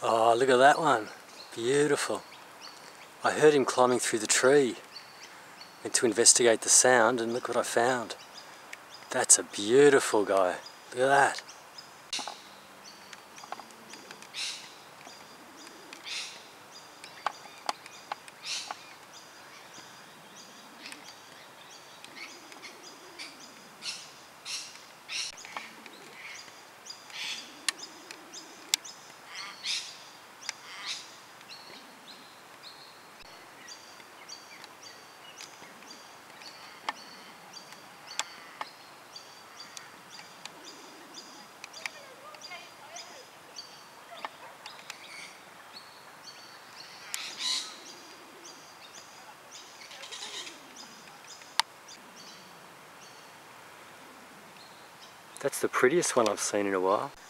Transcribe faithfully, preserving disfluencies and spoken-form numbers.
Oh, look at that one. Beautiful. I heard him climbing through the tree. Went to investigate the sound and look what I found. That's a beautiful guy. Look at that. That's the prettiest one I've seen in a while.